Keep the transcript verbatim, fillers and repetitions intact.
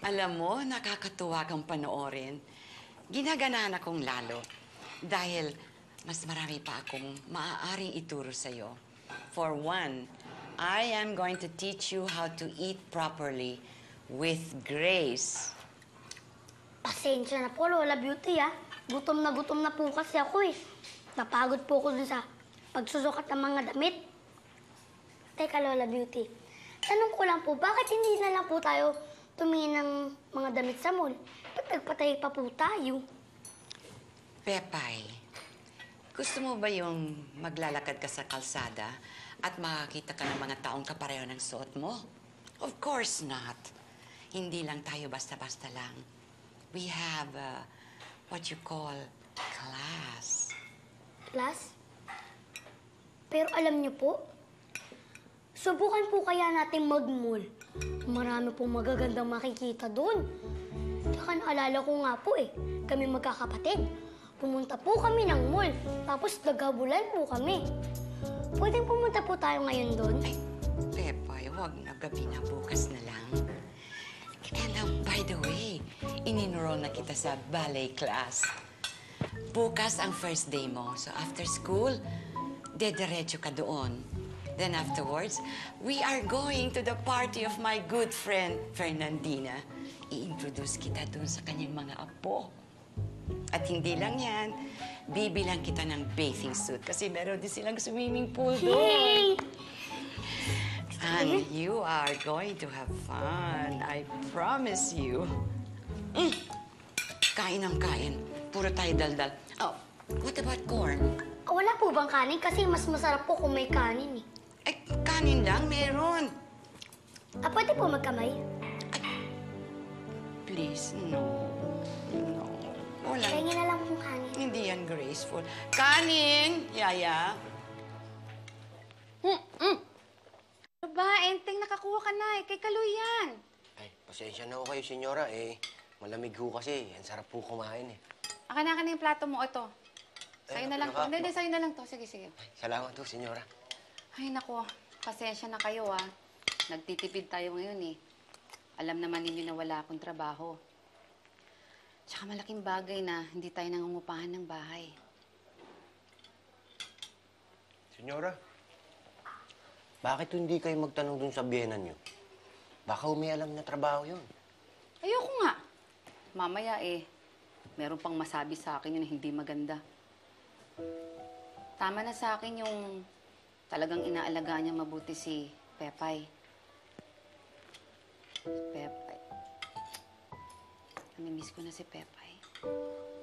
Alam mo, nakakatuwa kang panoorin. Ginaganaan akong lalo dahil mas marami pa akong maaaring ituro sa'yo. For one, I am going to teach you how to eat properly with grace. Pasensya na po, Lola Beauty, ah. Gutom na gutom na po kasi ako, eh. Napagod po ko dun sa pagsusukat ng mga damit. Teka, Lola Beauty. Tanong ko lang po, bakit hindi na lang po tayo tumingin ng mga damit sa mall? Ba't nagpatay pa po tayo? Pepay, gusto mo ba yung maglalakad ka sa kalsada at makakita ka ng mga taong kapareho ng suot mo? Of course not. Hindi lang tayo basta-basta lang. We have uh, what you call class. Class? Pero alam niyo po, subukan po kaya natin mag-mall. Marami pong magagandang makikita doon. Tsaka naalala ko nga po eh, kami magkakapatid. Pumunta po kami ng mall, tapos naghabulan po kami. Pwedeng pumunta po tayo ngayon doon? Ay, Pepay, huwag na, gabi na, bukas na lang. And uh, by the way, in-enroll na kita sa ballet class. Bukas ang first day mo, so after school, dediretso ka doon. Then afterwards, we are going to the party of my good friend, Fernandina. I-introduce kita doon sa kanyang mga apo. At hindi lang yan, bibilang kita ng bathing suit kasi meron din silang swimming pool doon. And you are going to have fun, I promise you. Mm. Kain ang kain. Puro tayo daldal. Oh, what about corn? Ah, wala po bang kanin? Kasi mas masarap po kung may kanin eh. Eh, kanin lang, meron. Ah, pwede po magkamay? Please, no. No. Wala. Kaya na lang pong kanin. Hindi yan graceful. Kanin, Yaya. Mm, mm. Ano ba? Enteng, nakakuha ka na eh. Kay Kaloy yan. Ay, pasensya na ho kayo, senyora. Eh, malamig ho kasi. Ang sarap po kumain eh. Akin na ka na yung plato mo. Ito. Sa'yo Eh, na lang to. naka- Hindi, hindi, sa'yo na lang to. Sige, sige. Ay, salamat ho, senyora. Ay, nako. Pasensya na kayo, ah. Nagtitipid tayo ngayon, eh. Alam naman ninyo na wala akong trabaho. Tsaka malaking bagay na hindi tayo nangungupahan ng bahay. Senyora, bakit hindi kayo magtanong dun sa biyenan nyo? Baka umialam na trabaho yun. Ayoko nga. Mamaya, eh, meron pang masabi sa akin yun na hindi maganda. Tama na sa akin yung talagang inaalagaan niya mabuti si Pepay. Pepay. Namimiss ko na si Pepay.